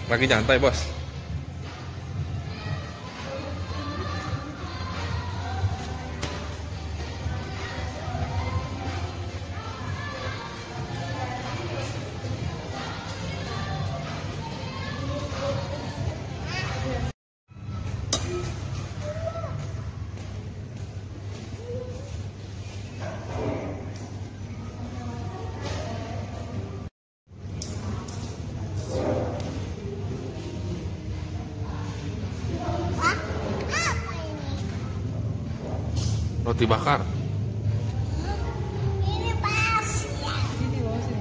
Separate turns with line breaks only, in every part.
Lagi nyantai, Bos. Roti bakar.
Ini pas ya.
Ini bawah sini.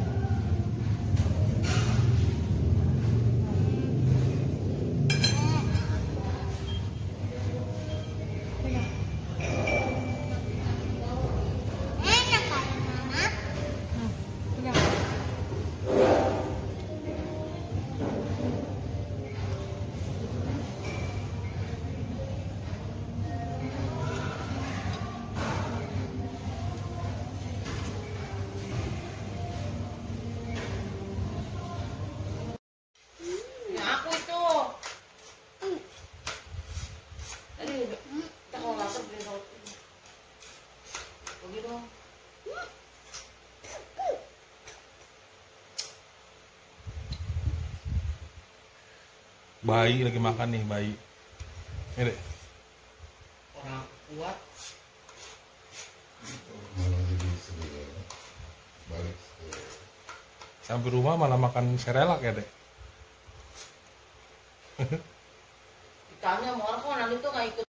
Pegang.
Enak kan, Mama?
Nah, pegang.
Nah, aku itu. Tadi kita kalau lapar beli roti. Pergi dong.
Bayi lagi makan nih, bayi. Ini deh.
Orang kuat.
Malah jadi sedih balik
Sampai rumah malah makan serelak ya, Dek.
Ditanya mau orang kok nanti tuh nggak ikut.